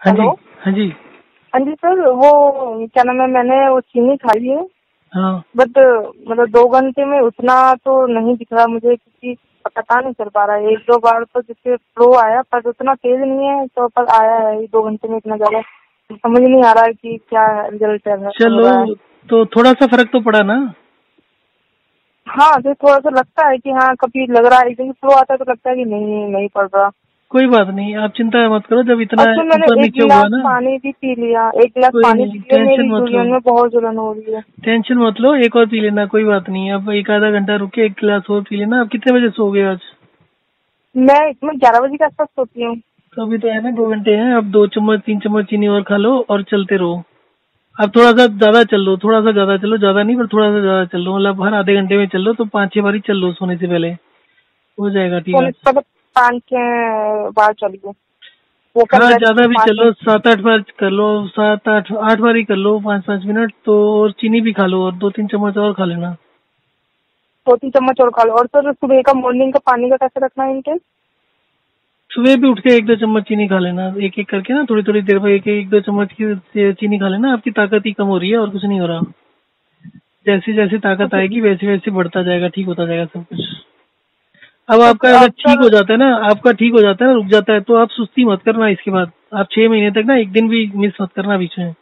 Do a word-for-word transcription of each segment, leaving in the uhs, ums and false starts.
हाँ जी। हेलो। हाँ जी। हाँ जी सर, वो क्या नाम है, मैंने वो चीनी खाई है। हाँ। बट मतलब दो घंटे में उतना तो नहीं दिख रहा मुझे, क्योंकि पता नहीं चल पा रहा है। एक दो बार तो जिससे फ्लो आया, पर उतना तेज नहीं है, तो पर आया है ये दो घंटे में इतना ज्यादा। समझ नहीं आ रहा है कि क्या रिजल्ट हो चलो, रहा है। तो थोड़ा सा फर्क तो पड़ा ना। हाँ, तो थोड़ा सा लगता है कि हाँ कभी लग रहा है, लेकिन फ्लो आता है तो लगता है कि नहीं नहीं पड़ रहा। कोई बात नहीं, आप चिंता मत करो। जब इतना और फिर मैंने ऊपर एक नीचे हुआ गिलास ना, पानी भी पी लिया, एक गिलास कोई पानी नहीं, पी लिया, टेंशन मेरी मत लो। जूलियन में बहुत जलन हो रही है। टेंशन मत लो, एक और पी लेना, कोई बात नहीं। अब एक आधा घंटा रुक के एक गिलास और पी लेना। आप कितने बजे सोओगे आज? मैं मैं ग्यारह बजे के आसपास सोती हूँ। तो अभी तो है ना, दो घंटे हैं। अब दो चम्मच तीन चम्मच चीनी और खा लो और चलते रहो। अब थोड़ा सा ज्यादा चल लो, थोड़ा सा ज्यादा चलो, ज्यादा नहीं पर थोड़ा सा ज्यादा चल लो। मतलब हर आधे घंटे में चल लो, तो पाँच छह बारी चल लो सोने से पहले, हो जाएगा ठीक सोने है। से पहले पाँच छह बार चलिए, वो कर हाँ, रेस्ट ज्यादा में भी पाँच चलो, मिनट सात आठ बार कर लो, सात आठ आठ बार ही कर लो, पाँच पाँच मिनट तो। और चीनी भी खा लो और दो तीन चम्मच और खा लेना। दो तीन चम्मच और खा लो। और सर सुबह का मॉर्निंग का पानी का कैसे रखना है इनके? सुबह भी उठ के एक दो चम्मच चीनी खा लेना, एक एक करके ना, थोड़ी थोड़ी देर में एक एक दो चम्मच की चीनी खा लेना। आपकी ताकत ही कम हो रही है और कुछ नहीं हो रहा। जैसे जैसे ताकत ओके आएगी वैसे वैसे बढ़ता जाएगा, ठीक होता जाएगा सब कुछ। अब ओके। आपका अगर अब ठीक सर हो जाता है ना, आपका ठीक हो जाता है ना, रुक जाता है, तो आप सुस्ती मत करना इसके बाद। आप छह महीने तक ना एक दिन भी मिस मत करना बीच में।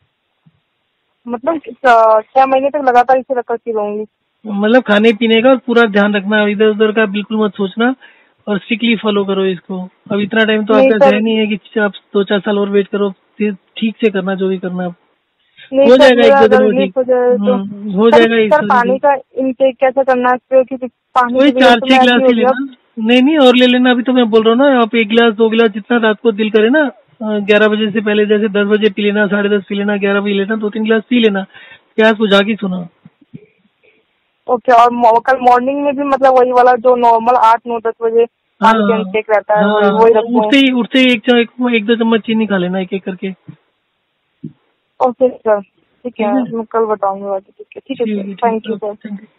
मतलब अ, छह महीने तक लगातार इसे रख करती रहूंगी? मतलब खाने पीने का पूरा ध्यान रखना, इधर उधर का बिल्कुल मत सोचना, और स्ट्रिक्टली फॉलो करो इसको। अब इतना टाइम तो नहीं आपका सर, है नहीं है कि आप दो चार साल और वेट करो। फिर ठीक से करना जो भी करना आप। नहीं हो सर, जाएगा एक मेरा दो दिन अगर में रिलीफ ठीक। हो जाए तो। हम्म, हो सर जाएगा एक सर दो दिन पानी ठीक। का इनटेक कैसे करना है, क्योंकि पानी वही की वजह चार से छह मैं गिलास ऐसी हो ही रही लेना। हूँ। नहीं नहीं, और ले लेना। अभी तो मैं बोल रहा हूँ ना, आप एक गिलास दो गिलास जितना रात को दिल करे ना, ग्यारह बजे से पहले, जैसे दस बजे पी लेना, साढ़े दस पी लेना, ग्यारह पी लेना, दो तीन गिलास पी लेना। प्यास बुझा के सुना। ओके। और मॉ- कल मॉर्निंग में भी मतलब वही वाला जो नॉर्मल आठ नौ दस बजे हाँ पानी का इनटेक रहता है, हाँ वही हाँ, वही और रखूँ? उठते ही उठते ही एक, च- एक, एक दो चम्मच चीनी खा लेना, एक एक करके। ओके सर, ठीक है, ठीक है। मैं कल बताऊंगी बाकी। ठीक है ठीक है ठीक सर, है ठीक थैंक है, you sir. Okay, thank you.